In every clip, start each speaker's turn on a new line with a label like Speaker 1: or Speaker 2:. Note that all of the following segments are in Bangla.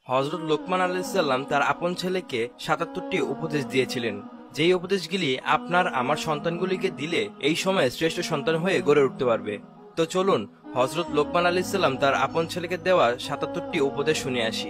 Speaker 1: হযরত লোকমান আলাইহিসসালাম তার আপন ছেলেকে ৭৭টি উপদেশ দিয়েছিলেন, যেই উপদেশগুলি আপনার আমার সন্তানগুলিকে দিলে এই সময়ে শ্রেষ্ঠ সন্তান হয়ে গড়ে উঠতে পারবে। তো চলুন হযরত লোকমান আলাইহিসসালাম তার আপন ছেলেকে দেওয়া ৭৭টি উপদেশ শুনে আসি।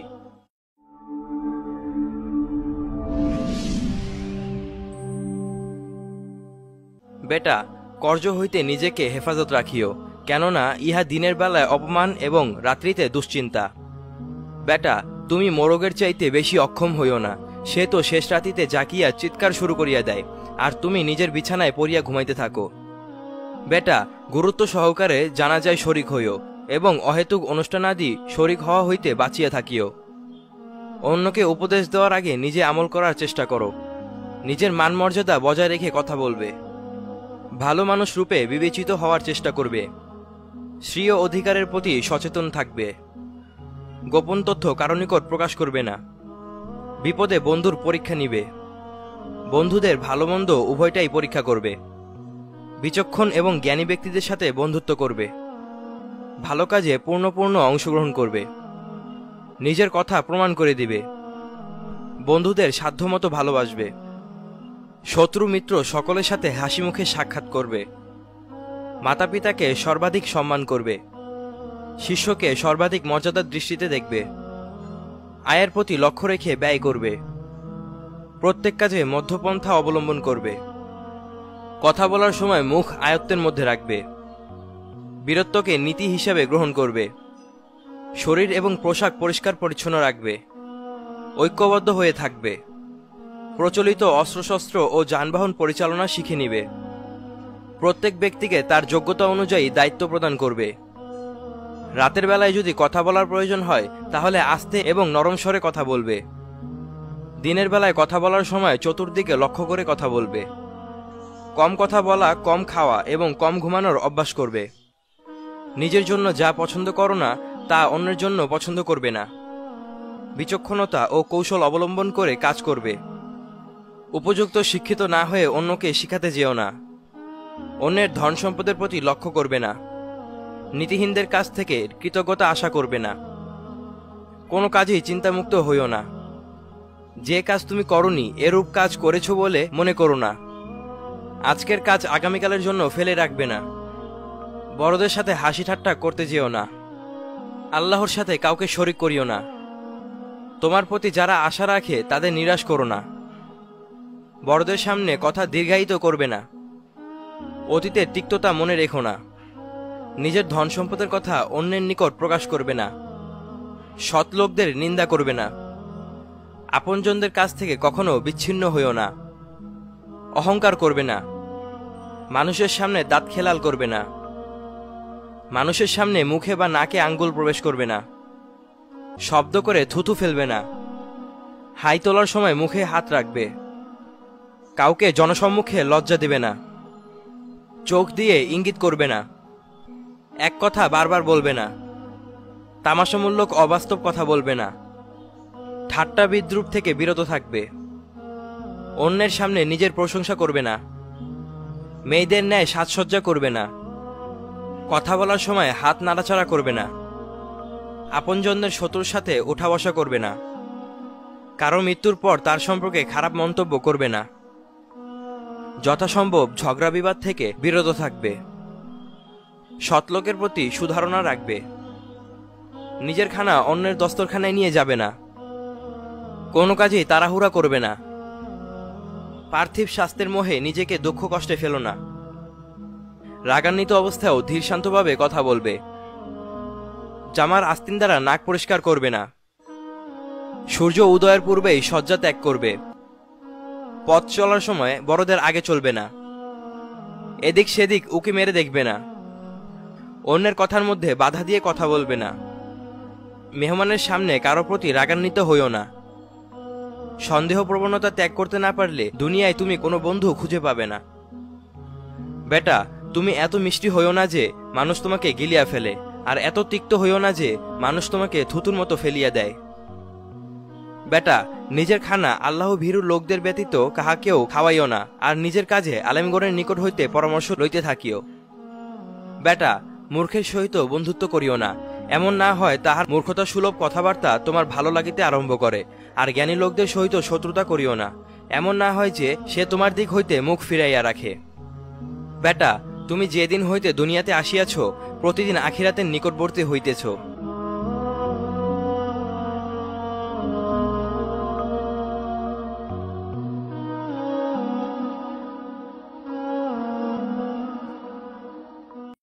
Speaker 1: বেটা, কর্জ হইতে নিজেকে হেফাজত রাখিও, কেননা ইহা দিনের বেলায় অপমান এবং রাত্রিতে দুশ্চিন্তা। বেটা, তুমি মোরগের চাইতে বেশি অক্ষম হইও না, সে তো শেষ রাতিতে জাকিয়া চিৎকার শুরু করিয়া দেয়, আর তুমি নিজের বিছানায় পড়িয়া ঘুমাইতে থাকো। বেটা, গুরুত্ব সহকারে জানাজায় শরিক হইও এবং অহেতুক অনুষ্ঠানাদি শরিক হওয়া হইতে বাঁচিয়া থাকিও। অন্যকে উপদেশ দেওয়ার আগে নিজে আমল করার চেষ্টা করো। নিজের মান মর্যাদা বজায় রেখে কথা বলবে। ভালো মানুষ রূপে বিবেচিত হওয়ার চেষ্টা করবে। স্বীয় অধিকারের প্রতি সচেতন থাকবে। গোপন তথ্য কারো নিকট প্রকাশ করবে না। বিপদে বন্ধুর পরীক্ষা নিবে। বন্ধুদের ভালো মন্দ উভয়টাই পরীক্ষা করবে। বিচক্ষণ এবং জ্ঞানী ব্যক্তিদের সাথে বন্ধুত্ব করবে। ভালো কাজে পূর্ণ অংশগ্রহণ করবে। নিজের কথা প্রমাণ করে দিবে। বন্ধুদের সাধ্যমতো ভালোবাসবে। শত্রু মিত্র সকলের সাথে হাসি মুখে সাক্ষাৎ করবে। মাতা পিতাকে সর্বাধিক সম্মান করবে। শিষ্যকে সর্বাধিক মর্যাদার দৃষ্টিতে দেখবে। আয়ের প্রতি লক্ষ্য রেখে ব্যয় করবে। প্রত্যেক কাজে মধ্যপন্থা অবলম্বন করবে। কথা বলার সময় মুখ আয়ত্তের মধ্যে রাখবে। বীরত্বকে নীতি হিসাবে গ্রহণ করবে। শরীর এবং পোশাক পরিষ্কার পরিচ্ছন্ন রাখবে। ঐক্যবদ্ধ হয়ে থাকবে। প্রচলিত অস্ত্রশস্ত্র ও যানবাহন পরিচালনা শিখে নিবে। প্রত্যেক ব্যক্তিকে তার যোগ্যতা অনুযায়ী দায়িত্ব প্রদান করবে। রাতের বেলায় যদি কথা বলার প্রয়োজন হয় তাহলে আস্তে এবং নরম স্বরে কথা বলবে। দিনের বেলায় কথা বলার সময় চতুর্দিকে লক্ষ্য করে কথা বলবে। কম কথা বলা, কম খাওয়া এবং কম ঘুমানোর অভ্যাস করবে। নিজের জন্য যা পছন্দ করো না তা অন্যের জন্য পছন্দ করবে না। বিচক্ষণতা ও কৌশল অবলম্বন করে কাজ করবে। উপযুক্ত শিক্ষিত না হয়ে অন্যকে শিখাতে যেও না। অন্যের ধন সম্পদের প্রতি লক্ষ্য করবে না। নীতিহীনদের কাছ থেকে কৃতজ্ঞতা আশা করবে না। কোনো কাজেই চিন্তামুক্ত হইও না। যে কাজ তুমি করনি এরূপ কাজ করেছ বলে মনে করো না। আজকের কাজ আগামীকালের জন্য ফেলে রাখবে না। বড়দের সাথে হাসি ঠাট্টা করতে যেও না। আল্লাহর সাথে কাউকে শরিক করিও না। তোমার প্রতি যারা আশা রাখে তাদের নিরাশ করো না। বড়দের সামনে কথা দীর্ঘায়িত করবে না। অতীতের তিক্ততা মনে রেখো না। নিজের ধন সম্পদের কথা অন্যের নিকট প্রকাশ করবে না। সৎ লোকদের নিন্দা করবে না। আপনজনদের কাছ থেকে কখনো বিচ্ছিন্ন হইও না। অহংকার করবে না। মানুষের সামনে দাঁত খেলাল করবে না। মানুষের সামনে মুখে বা নাকে আঙ্গুল প্রবেশ করবে না। শব্দ করে থুথু ফেলবে না। হাই তোলার সময় মুখে হাত রাখবে। কাউকে জনসম্মুখে লজ্জা দেবে না। চোখ দিয়ে ইঙ্গিত করবে না। এক কথা বারবার বলবে না। তামাশামূলক অবাস্তব কথা বলবে না। ঠাট্টা বিদ্রূপ থেকে বিরত থাকবে। অন্যের সামনে নিজের প্রশংসা করবে না। মেয়েদের ন্যায় সাজসজ্জা করবে না। কথা বলার সময় হাত নাড়াচাড়া করবে না। আপনজনদের শত্রুর সাথে উঠা বসা করবে না। কারো মৃত্যুর পর তার সম্পর্কে খারাপ মন্তব্য করবে না। যথাসম্ভব ঝগড়া বিবাদ থেকে বিরত থাকবে। সৎলোকের প্রতি সুধারণা রাখবে। নিজের খানা অন্যের দস্তরখানায় নিয়ে যাবে না। কোনো কাজেই তাড়াহুড়া করবে না। পার্থিব স্বাস্থ্যের মোহে নিজেকে দুঃখ কষ্টে ফেলো না। রাগান্বিত অবস্থায়ও ধীর শান্তভাবে কথা বলবে। জামার আস্তিন দ্বারা নাক পরিষ্কার করবে না। সূর্য উদয়ের পূর্বেই শয্যা ত্যাগ করবে। পথ চলার সময় বড়দের আগে চলবে না। এদিক সেদিক উকি মেরে দেখবে না। অন্যের কথার মধ্যে বাধা দিয়ে কথা বলবে না। মেহমানের সামনে কারো প্রতি রাগান্বিত হইও না। সন্দেহ প্রবণতা ত্যাগ করতে না পারলে দুনিয়ায় তুমি কোনো বন্ধু খুঁজে পাবে না। বেটা, তুমি এত মিষ্টি হইও না যে মানুষ তোমাকে গিলিয়া ফেলে, আর এত তিক্ত হইও না যে মানুষ তোমাকে থুতুর মতো ফেলিয়া দেয়। বেটা, নিজের খানা আল্লাহ ভীরু লোকদের ব্যতীত কাহাকেও খাওয়াইও না, আর নিজের কাজে আলেমগণের নিকট হইতে পরামর্শ লইতে থাকিও। বেটা, মূর্খের সহিত বন্ধুত্ব করিও না, এমন না হয় তাহার মূর্খতা সুলভ কথাবার্তা তোমার ভালো লাগিতে আরম্ভ করে। আর জ্ঞানী লোকদের সহিত শত্রুতা করিও না, এমন না হয় যে সে তোমার দিক হইতে মুখ ফিরাইয়া রাখে। বেটা, তুমি যেদিন হইতে দুনিয়াতে আসিয়াছ, প্রতিদিন আখিরাতের নিকটবর্তী হইতেছ।